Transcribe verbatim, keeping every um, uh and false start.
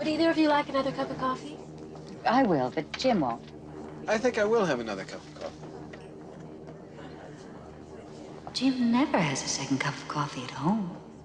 either of you like another cup of coffee? I will, but Jim won't. I think I will have another cup of coffee. Jim never has a second cup of coffee at home.